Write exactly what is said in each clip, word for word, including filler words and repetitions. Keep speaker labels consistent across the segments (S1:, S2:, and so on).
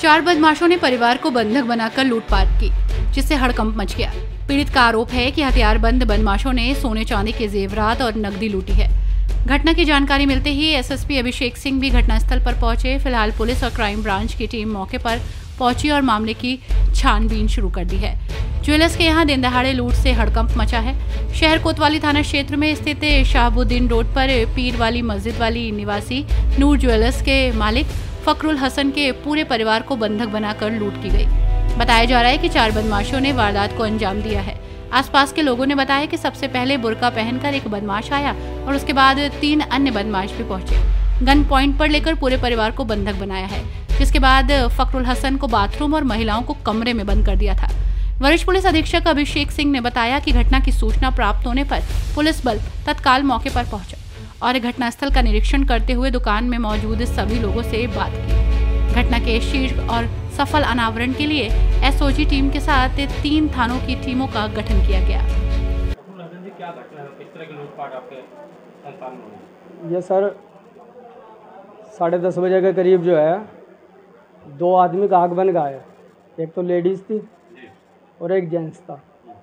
S1: चार बदमाशों ने परिवार को बंधक बनाकर लूटपाट की, जिससे हड़कंप मच गया। पीड़ित का आरोप है कि हथियारबंद बदमाशों ने सोने चांदी के जेवरात और नकदी लूटी है। घटना की जानकारी मिलते ही एसएसपी अभिषेक सिंह भी घटनास्थल पर पहुंचे। फिलहाल पुलिस और क्राइम ब्रांच की टीम मौके पर पहुंची और मामले की छानबीन शुरू कर दी है। ज्वेलर्स के यहां दिन दहाड़े लूट से हड़कंप मचा है। शहर कोतवाली थाना क्षेत्र में स्थित शाहबुद्दीन रोड पर पीर वाली मस्जिद वाली निवासी नूर ज्वेलर्स के मालिक फकरुल हसन के पूरे परिवार को बंधक बनाकर लूट की गई। बताया जा रहा है कि चार बदमाशों ने वारदात को अंजाम दिया है। आसपास के लोगों ने बताया कि सबसे पहले बुर्का पहनकर एक बदमाश आया और उसके बाद तीन अन्य बदमाश भी पहुंचे। गन पॉइंट पर लेकर पूरे परिवार को बंधक बनाया है, जिसके बाद फकरुल हसन को बाथरूम और महिलाओं को कमरे में बंद कर दिया था। वरिष्ठ पुलिस अधीक्षक अभिषेक सिंह ने बताया कि घटना की सूचना प्राप्त होने पर पुलिस बल तत्काल मौके पर पहुंचा और घटनास्थल का निरीक्षण करते हुए दुकान में मौजूद सभी लोगों से बात की। घटना के शीघ्र और सफल अनावरण के लिए एसओजी टीम के साथ तीन थानों की टीमों का गठन किया गया।
S2: ये सर साढ़े दस बजे के करीब जो है दो आदमी का आग बन गया है। एक तो लेडीज थी और एक जेंट्स था।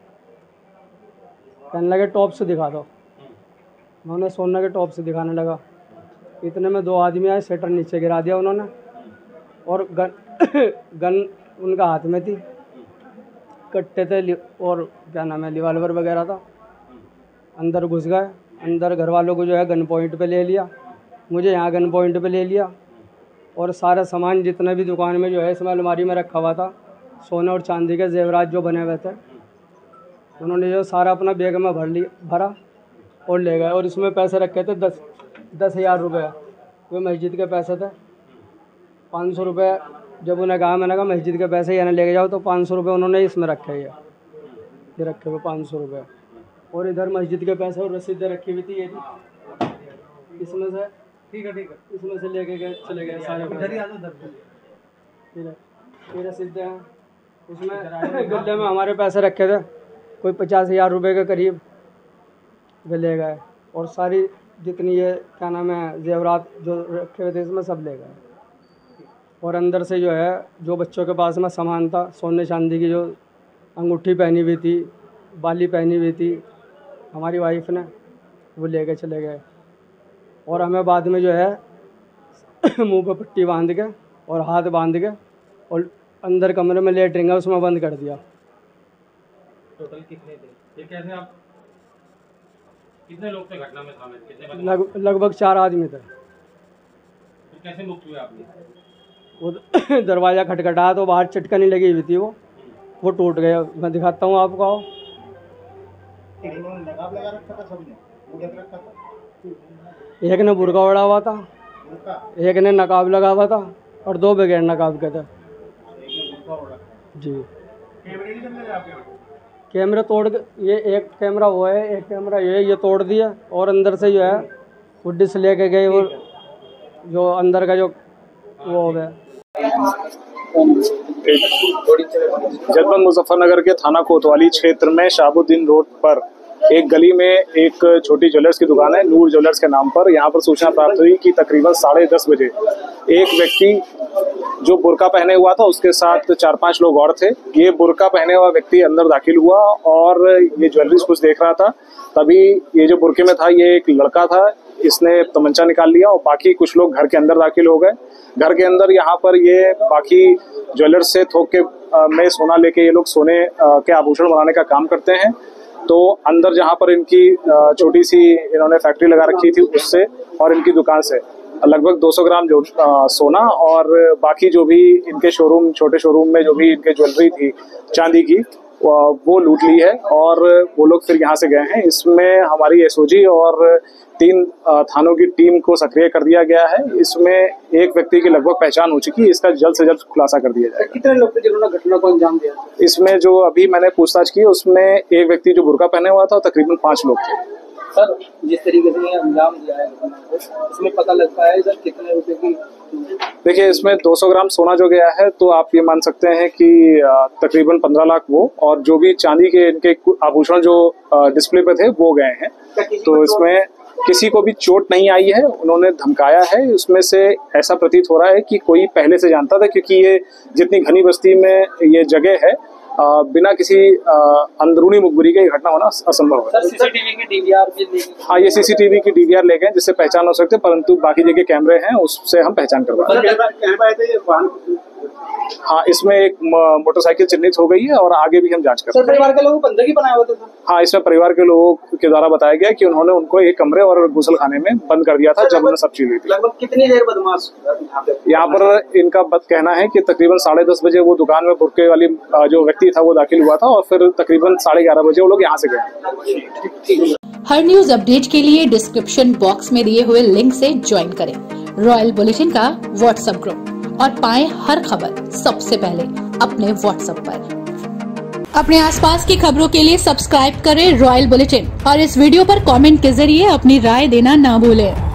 S2: कहने लगे टॉप से दिखा दो। उन्होंने सोने के टॉप से दिखाने लगा। इतने में दो आदमी आए, शटर नीचे गिरा दिया उन्होंने और गन गन उनका हाथ में थी, कट्टे थे और क्या नाम है रिवाल्वर वगैरह था। अंदर घुस गए। अंदर घर वालों को जो है गन पॉइंट पे ले लिया, मुझे यहाँ गन पॉइंट पे ले लिया और सारा सामान जितना भी दुकान में जो है इसमें अलमारी में रखा हुआ था, सोने और चांदी के जेवरात जो बने हुए थे, उन्होंने जो सारा अपना बैग में भर लिया भरा और ले गए। और इसमें पैसे रखे थे दस दस हज़ार रुपये, वो मस्जिद के पैसे थे। पाँच सौ रुपये जब उन्हें कहा, मैंने कहा मस्जिद के पैसे यानी लेके जाओ, तो पाँच सौ रुपये उन्होंने इसमें रखे ये ये रखे हुए पाँच सौ रुपये। और इधर मस्जिद के पैसे और रसीदें रखी हुई थी, ये थी इसमें से। ठीक है ठीक है इसमें से लेके गए चले गए सारे ये रसीदें हैं। उसमें गड्ढे में हमारे पैसे रखे थे कोई पचास हज़ार रुपये के करीब, वे ले गए। और सारी जितनी ये क्या नाम है जेवरात जो रखे हुए थे इसमें सब ले गए। और अंदर से जो है जो बच्चों के पास में सामान था, सोने चांदी की जो अंगूठी पहनी हुई थी, बाली पहनी हुई थी हमारी वाइफ ने, वो ले के चले गए। और हमें बाद में जो है मुंह पे पट्टी बांध के और हाथ बांध के और अंदर कमरे में लेटरिंग है उसमें बंद कर दिया।
S3: टोटल कितने थे? ये कैसे आप कितने लोग थे घटना में शामिल? कितने
S2: लग, लगभग चार आदमी थे।
S3: तो कैसे मुक्त हुए आपने?
S2: वो दरवाज़ा खटखटाया तो बाहर चटकनी लगी हुई थी, वो वो टूट गया। मैं दिखाता हूँ आपको। आओ।
S4: नकाब लगा रखा था सबने, वो क्या रखा था?
S2: एक ने बुर्का ओढ़ा हुआ था, एक ने नकाब लगा हुआ था और दो बगैर नकाब के थे। जी कैमरे तोड़ के, ये एक कैमरा वो है, एक कैमरा ये ये तोड़ दिया। और अंदर से जो है वो डिश लेके गए, वो जो अंदर का जो वो हो गया।
S5: जनपद मुजफ्फरनगर के थाना कोतवाली क्षेत्र में शाहबुद्दीन रोड पर एक गली में एक छोटी ज्वेलर्स की दुकान है, नूर ज्वेलर्स के नाम पर। यहाँ पर सूचना प्राप्त हुई कि तकरीबन साढ़े दस बजे एक व्यक्ति जो बुर्का पहने हुआ था उसके साथ चार पांच लोग और थे। ये बुर्का पहने हुआ व्यक्ति अंदर दाखिल हुआ और ये ज्वेलरीज कुछ देख रहा था। तभी ये जो बुर्के में था ये एक लड़का था, इसने तमंचा निकाल लिया और बाकी कुछ लोग घर के अंदर दाखिल हो गए। घर के अंदर यहाँ पर ये बाकी ज्वेलर्स से थोक के में सोना लेके ये लोग सोने के आभूषण बनाने का काम करते हैं। तो अंदर जहाँ पर इनकी छोटी सी इन्होंने फैक्ट्री लगा रखी थी उससे और इनकी दुकान से लगभग दो सौ ग्राम जो सोना और बाकी जो भी इनके शोरूम छोटे शोरूम में जो भी इनके ज्वेलरी थी चांदी की वो लूट ली है और वो लोग फिर यहाँ से गए हैं। इसमें हमारी एसओजी और तीन थानों की टीम को सक्रिय कर दिया गया है। इसमें एक व्यक्ति की लगभग पहचान हो चुकी है, इसका जल्द से जल्द खुलासा कर दिया जाएगा।
S2: कितने लोग थे जिन्होंने घटना को अंजाम दिया?
S5: इसमें जो अभी मैंने पूछताछ की उसमें एक व्यक्ति जो बुर्का पहने हुआ था, तकरीबन पांच लोग थे।
S2: सर जिस तरीके से अंजाम दिया है इसमें पता लगता है सर कितने रुपए की?
S5: देखिए इसमें दो सौ ग्राम सोना जो गया है तो आप ये मान सकते हैं कि तकरीबन पंद्रह लाख वो, और जो भी चांदी के इनके आभूषण जो डिस्प्ले पे थे वो गए हैं। तो इसमें किसी को भी चोट नहीं आई है। उन्होंने धमकाया है, उसमें से ऐसा प्रतीत हो रहा है कि कोई पहले से जानता था, क्योंकि ये जितनी घनी बस्ती में ये जगह है, आ, बिना किसी आ, अंदरूनी मुखबिरी के घटना होना असंभव है।
S2: सीसीटीवी की डीवीआर भी ले
S5: हाँ, ये सीसीटीवी की डीवीआर ले गए जिससे पहचान हो सकते, परंतु बाकी जगह कैमरे हैं उससे हम पहचान करवा रहे हैं। हाँ, इसमें एक मोटरसाइकिल चिन्हित हो गई है और आगे भी हम जांच कर रहे हैं।
S2: परिवार के लोगों बंदगी बनाए हुए थे। हाँ,
S5: इसमें परिवार के लोगों के द्वारा बताया गया कि उन्होंने उनको एक कमरे और गुसल खाने में बंद कर दिया था जब उन्होंने सब चीज ली थी।
S2: लगभग कितनी देर बदमाश
S5: यहाँ पर इनका बद कहना है कि तकरीबन साढ़े दस बजे वो दुकान में बुरके वाली जो व्यक्ति था वो दाखिल हुआ था और फिर तकरीबन साढ़े ग्यारह बजे वो लोग यहाँ से गए।
S1: हर न्यूज अपडेट के लिए डिस्क्रिप्शन बॉक्स में दिए हुए लिंक से ज्वाइन करें रॉयल बुलेटिन का व्हाट्सएप ग्रुप और पाएं हर खबर सबसे पहले अपने व्हाट्सएप पर। अपने आसपास की खबरों के लिए सब्सक्राइब करें रॉयल बुलेटिन और इस वीडियो पर कमेंट के जरिए अपनी राय देना ना भूलें।